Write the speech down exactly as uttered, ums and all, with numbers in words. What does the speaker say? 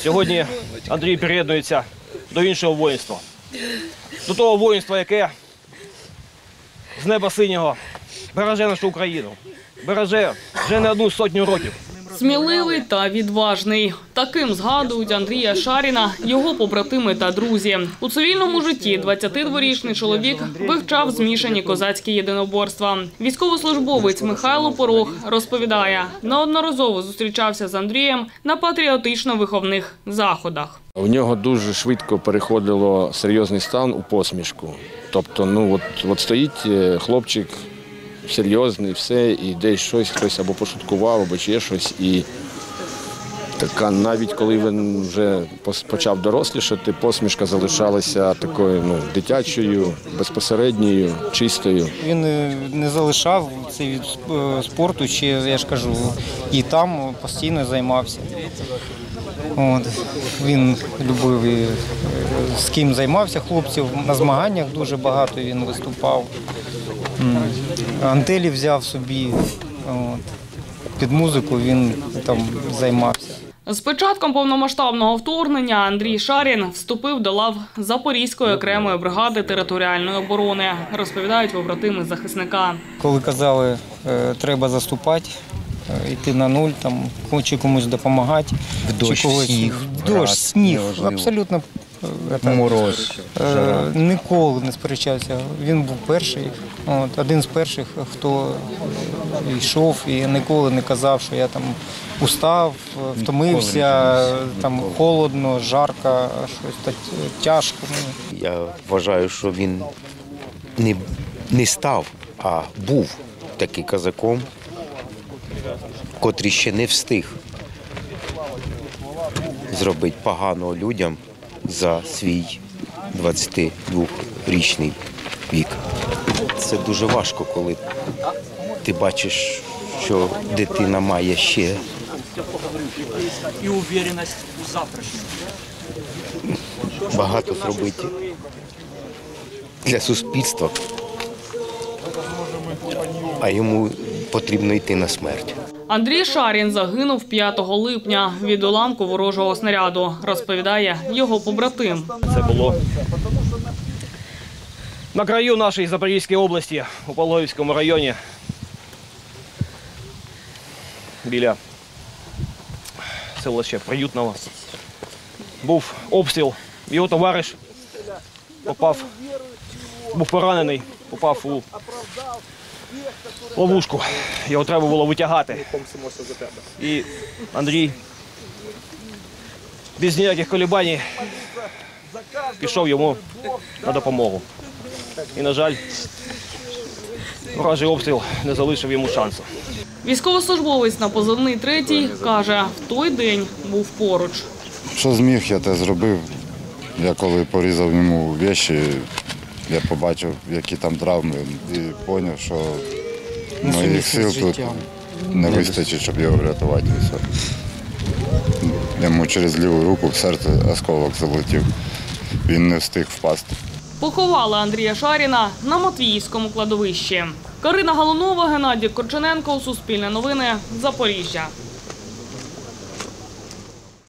Сьогодні Андрій приєднується до іншого воїнства. До того воїнства, яке з неба синього береже нашу Україну. Береже вже не одну сотню років. Сміливий та відважний. Таким згадують Андрія Шаріна його побратими та друзі. У цивільному житті двадцятидворічний чоловік вивчав змішані козацькі єдиноборства. Військовослужбовець Михайло Порох розповідає, неодноразово зустрічався з Андрієм на патріотично-виховних заходах. У нього дуже швидко переходило серйозний стан у посмішку. Тобто, ну от, от стоїть хлопчик серйозний, все, і десь щось, хтось або пошуткував, або ще щось. І така, навіть коли він вже почав дорослішати, посмішка залишалася такою, ну, дитячою, безпосередньою, чистою. Він не залишав цей від спорту, ще, я ж кажу, і там постійно займався. От. Він любив, і з ким займався хлопців, на змаганнях дуже багато він виступав. Антелі взяв собі, от. Під музику він там займався. З початком повномасштабного вторгнення Андрій Шарін вступив до лав Запорізької окремої бригади територіальної оборони, розповідають побратими захисника. Коли казали, треба заступати, йти на нуль, там, чи комусь допомагати. В дощ, чи когось, сніг, в дощ, сніг, неважливо. абсолютно. Мороз, жара. Ніколи не сперечався. Він був перший, от, один з перших, хто йшов і ніколи не казав, що я там устав, втомився, там холодно, жарко, щось тяжко. Я вважаю, що він не, не став, а був таким козаком, котрий ще не встиг зробити поганого людям за свій двадцятидвохрічний вік. Це дуже важко, коли ти бачиш, що дитина має ще і впевненість у завтрашньому. багато зробити для суспільства, а йому потрібно йти на смерть. Андрій Шарін загинув п'ятого липня від уламку ворожого снаряду, розповідає його побратим. Це було на краю нашої Запорізької області, у Пологівському районі, біля селища Приютного. Був обстріл, його товариш попав, був поранений, попав у ловушку. Його треба було витягати. І Андрій без ніяких колебань пішов йому на допомогу. І, на жаль, ворожий обстріл не залишив йому шансу. Військовослужбовець на позивний третій каже, в той день був поруч. Що зміг, я те зробив. Я коли порізав йому речі, я побачив, які там травми, і зрозумів, що моїх сил тут не вистачить, щоб його врятувати. Йому через ліву руку в серце осколок залетів. Він не встиг впасти. Поховали Андрія Шаріна на Матвіївському кладовищі. Карина Галунова, Геннадій Корчененко, Суспільне новини, Запоріжжя.